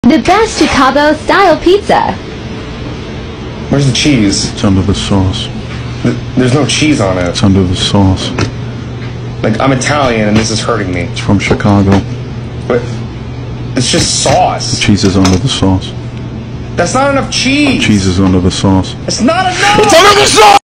The best Chicago-style pizza. Where's the cheese? It's under the sauce. There's no cheese on it. It's under the sauce. Like, I'm Italian and this is hurting me. It's from Chicago. But it's just sauce. The cheese is under the sauce. That's not enough cheese. Cheese is under the sauce. It's not enough. It's under the sauce!